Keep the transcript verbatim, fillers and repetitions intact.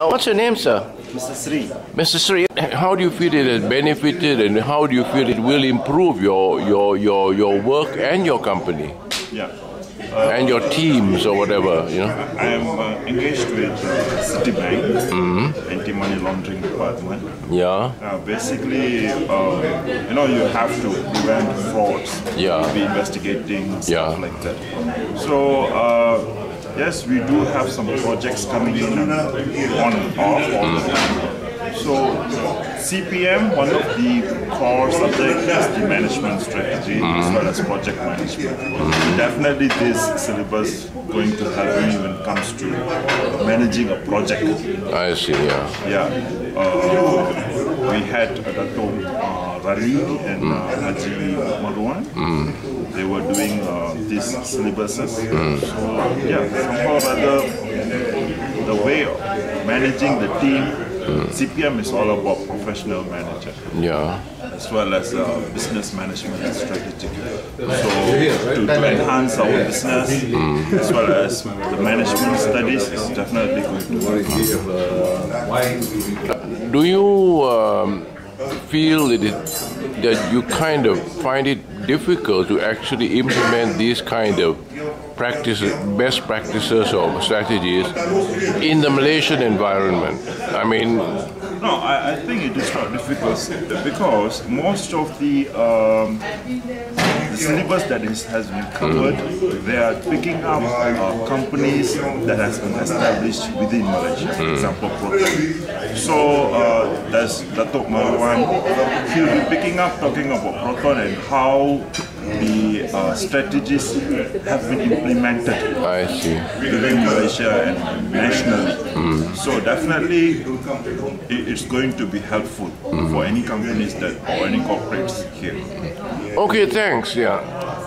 What's your name, sir? Mister Sri. Mister Sri, how do you feel it has benefited and how do you feel it will improve your your your, your work and your company? Yeah. Uh, and your teams or whatever, you know? I am uh, engaged with uh, Citibank, mm-hmm. anti-money laundering department. Yeah. Uh, basically, uh, you know, you have to prevent frauds. Yeah. Be investigating stuff yeah. like that. So, uh, yes, we do have some projects coming in on and off all the time. So, C P M, one of the core subjects is the management strategy mm. as well as project management. Mm. Definitely this syllabus going to help me when it comes to managing a project. I see, yeah. Yeah. Uh, we had Dato uh, Rali and uh, Haji Marwan. Mm. They were doing uh, these syllabuses. Mm. So, yeah, somehow or other, the way of managing the team, Mm. C P M is all about professional manager, yeah, as well as uh, business management and strategy. So to, to enhance our business mm. as well as the management studies is definitely going to work. Do you um, feel that, it, that you kind of find it difficult to actually implement these kind of practices, best practices or strategies in the Malaysian environment? I mean, no, I, I think it is not difficult because most of the, um, the syllabus that is, has been covered, mm. they are picking up uh, companies that has been established within Malaysia, for mm. example, Proton. So uh, there's Datuk Marwan, he'll be picking up talking about Proton and how the uh, strategies have been implemented I see. within Malaysia and nationally. Mm. So definitely it, it's going to be helpful mm. for any companies that or any corporates here. Okay, thanks. Yeah.